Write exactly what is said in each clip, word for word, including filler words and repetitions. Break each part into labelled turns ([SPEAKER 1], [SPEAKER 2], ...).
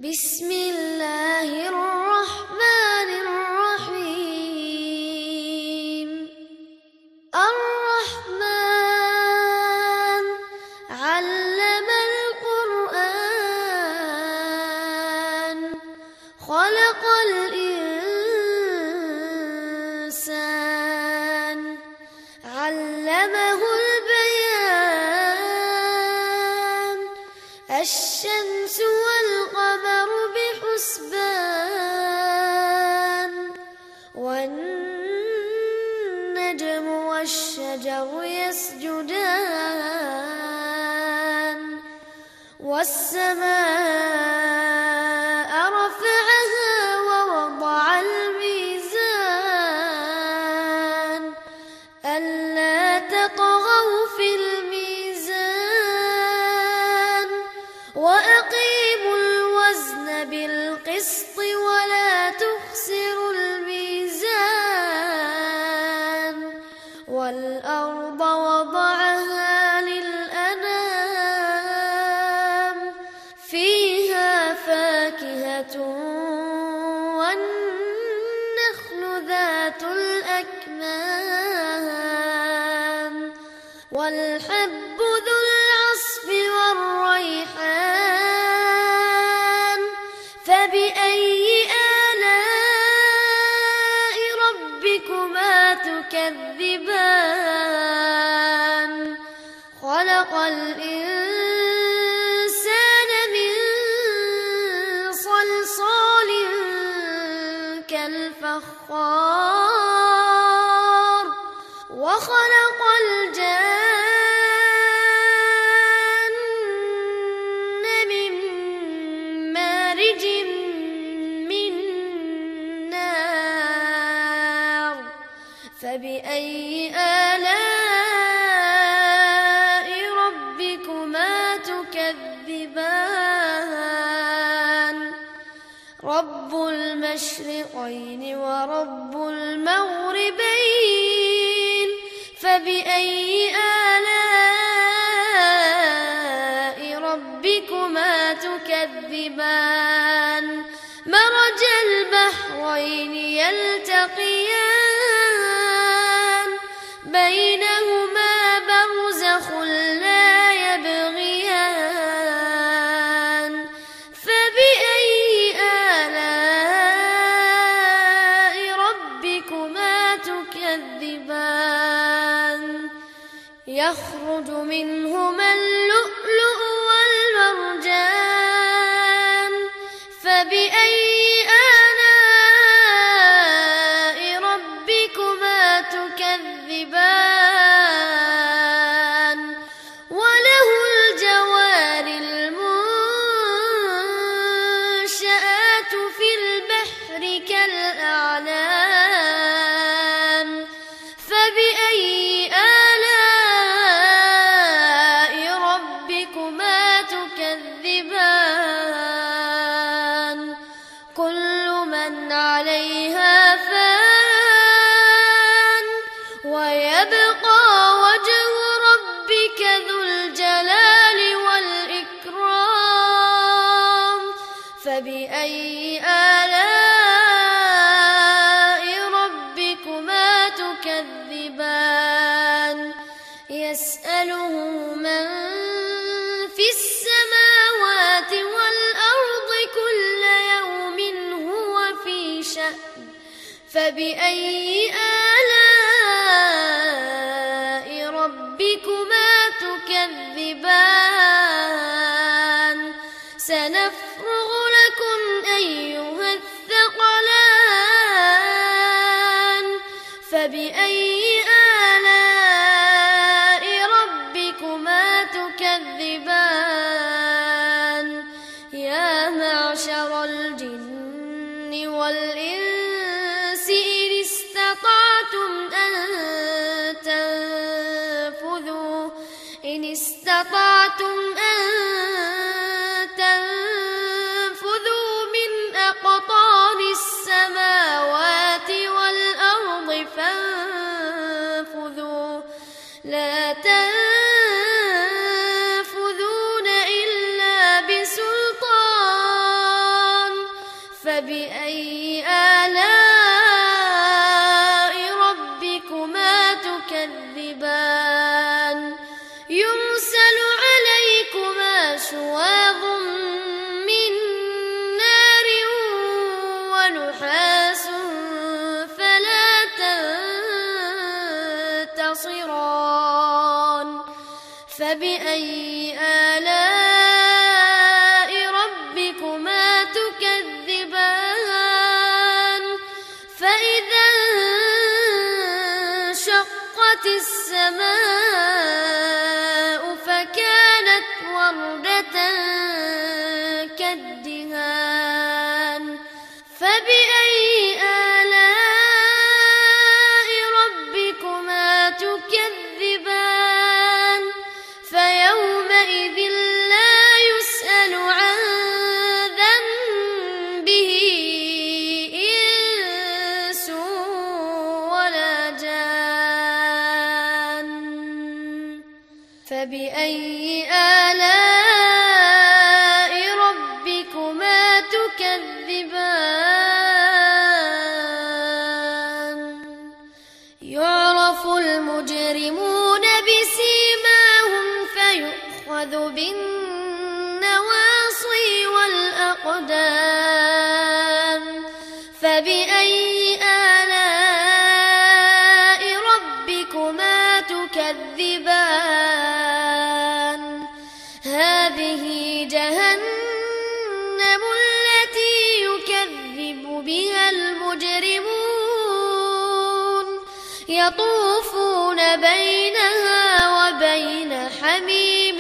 [SPEAKER 1] بسم الله الرحمن الرحيم. الرحمن علم القرآن خلق الإنسان علمه البيان. الشمس والقمر بحسبان والنجم والشجر يسجدان والسماء رفعها ووضع الميزان ألا تطغوا في الميزان وأقيموا الوزن بالقسط ولا تخسروا الميزان والأرض وضعها للأنام فيها فاكهة والنخل ذات الأكمام والحب ذو العصف والريحان. فبأي آلاء ربكما تكذبان؟ خلق الإنسان من صلصال كالفخار وخلق الجان من مارج من نار. فبأي آلاء ربكما تكذبان؟ رب المشرقين ورب المغربين. فبأي آلاء ربكما تكذبان؟ مرج البحرين يلتقيان بينهما برزخ لا يبغيان. فبأي آلاء ربكما تكذبان؟ يخرج منهما اللؤلؤ والمرجان. فبأي آلاء ربكما تكذبان؟ وله الجوار المنشآت في البحر كالأعلام. فبأي آلاء ربكما تكذبان؟ كل من عليها فان ويبقى وجه ربك ذو الجلال والإكرام. فبأي آلاء ربكما تكذبان؟ يسأله من في السماوات والأرض كل يوم هو في شأن. فبأي آلاء ربكما تكذبان؟ سنفرغ لكم أيها الثقلان. فبأي آلاء ربكما تكذبان؟ يا معشر الجن والإنس إن استطعتم أن تنفذوا إن استطعتم أن تنفذوا من أقطار السماوات والأرض فانفذوا لا تنفذون إلا بسلطان. ينتصران فبأي آلاء ربكما تكذبان فإذا انشقت السماء فكانت وردة كالدهان فبأي آلاء ربكما تكذبان فيومئذ لا يسأل عن ذنبه إنس ولا جان فبأي آلاء ربكما تكذبان يعرف المجرمون بسيماهم فيؤخذ بالنواصي والأقدام فبأي آلاء ربكما تكذبان هذه جهنم التي يكذب بها المجرمون يطوفون بينها وبين حميم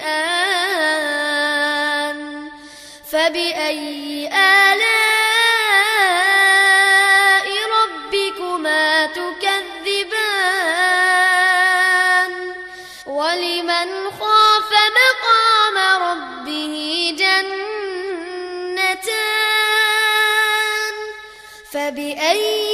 [SPEAKER 1] آن فبأي آلاء ربكما تكذبان ولمن خاف مقام ربه جنتان فبأي